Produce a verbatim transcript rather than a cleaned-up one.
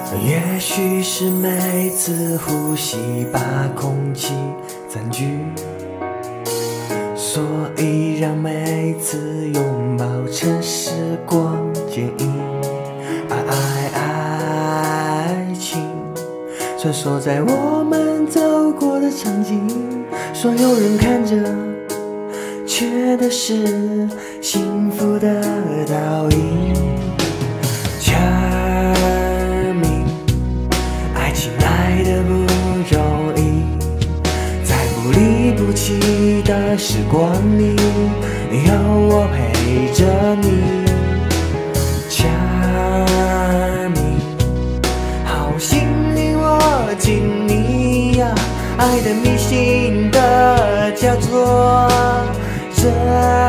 也许是每次呼吸把空气占据，所以让每次拥抱成时光剪影。爱爱爱情穿梭在我们走过的场景，所有人看着缺的是幸福的倒影。Charming， 爱情来得不容易，在不离不弃的时光里，有我陪着你。Charming， 好心令我敬你呀，爱的迷信的叫做真。